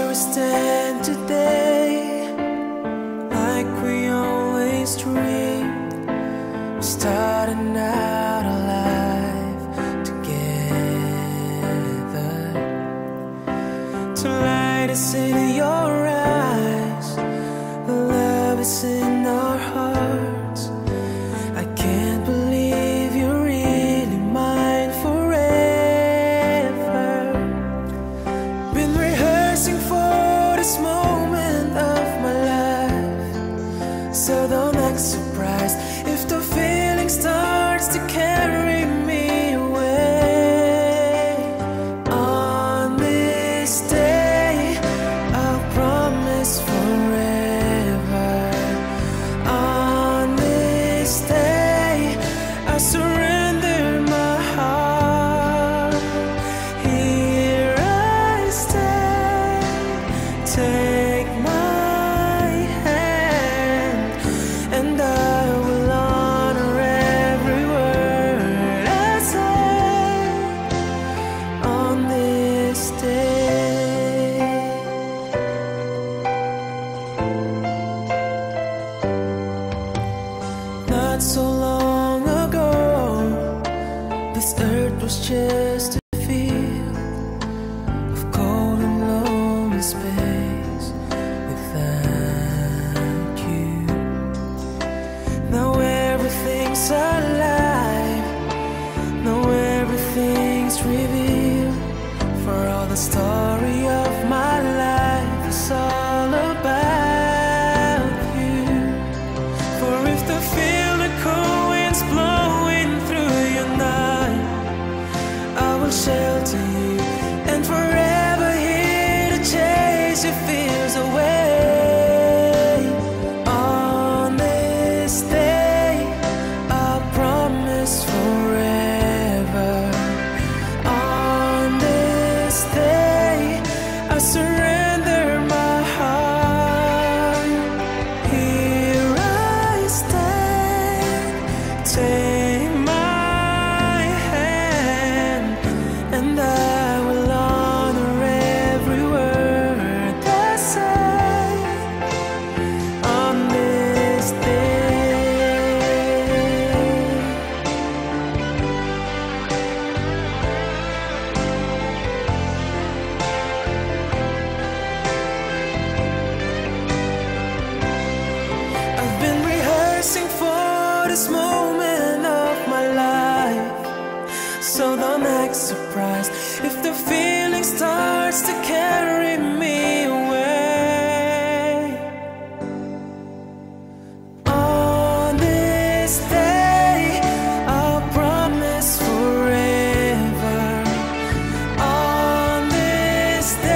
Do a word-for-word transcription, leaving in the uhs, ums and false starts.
we stand today, like we always dreamed, starting out alive together. To light is in your eyes, the love is in our hearts. I can't believe you're really mine forever. Been rehearsing for this moment of my life, so don't act surprised if the feeling starts to carry me away. On this day, I'll promise forever. On this day, I surrender my heart. Here I stand, take my hand, and I will honor every word I say on this day. Not so long ago, this earth was just a field of cold and lonely space without you. Now everything's alive, now everything's revealed. For all the story of my life is all about you. For if the feel the cold winds blowing through your night, I will shelter you and forever here to chase your fears away. On this day, I promise forever. On this day, I surrender my heart. Here I stand, take my hand, and I will honor every word I say on this day. I've been rehearsing for this moment of my life, so don't act surprised if the feeling starts to carry me away. On this day, I'll promise forever. On this